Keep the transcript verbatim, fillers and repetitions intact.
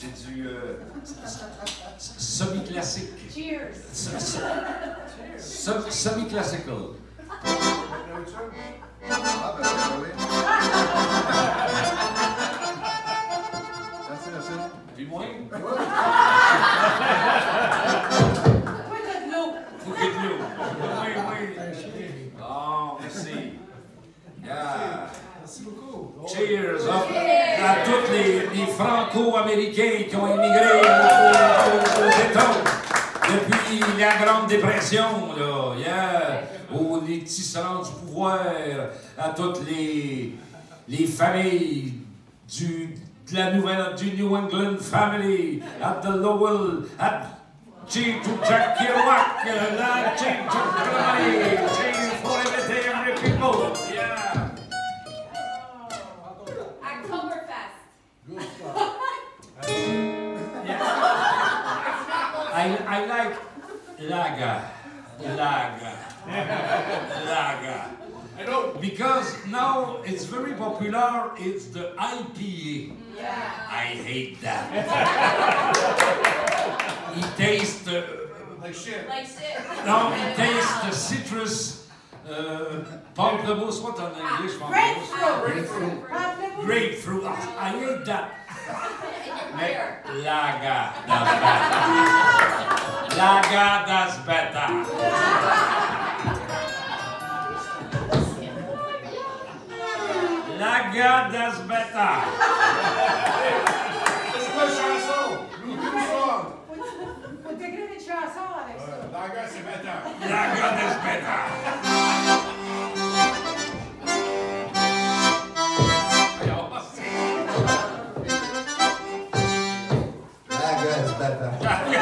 C'est du euh, semi-classique. Cheers. Semi-classical. Ah, ben oui, oui. Merci, merci. Puis moins? Pourquoi t'as de l'eau? Faut qu'il y ait de l'eau. Oui, oui. Oh, merci. Yeah. Merci beaucoup. Cheers up à tous les, les Franco-Américains qui ont immigré aux, aux, aux États depuis la Grande Dépression, là, yeah. Aux les tisserands du pouvoir, à toutes les, les familles du, de la nouvelle, du New England family, at the Lowell, at G to Jack Kerouac, la G to Grammy, G for everything, every people, yeah. Oktoberfest. Good stuff. I, I like lager, lager, lager. I know. Because now it's very popular, it's the I P A. Yeah. I hate that. It tastes, uh, Like shit. Like shit. no, it tastes the citrus, uh, pamplemousse, what in English? Grapefruit. Grapefruit. Pamplemousse. Grapefruit, ah, I hate that. Beer. Lager does better. Lager does better. Lager does better. C'est quoi la chanson? Nous, nous sommes. Faut t'écrire une chanson avec ça. La gueule, c'est maintenant. Lager does better. Lager is better.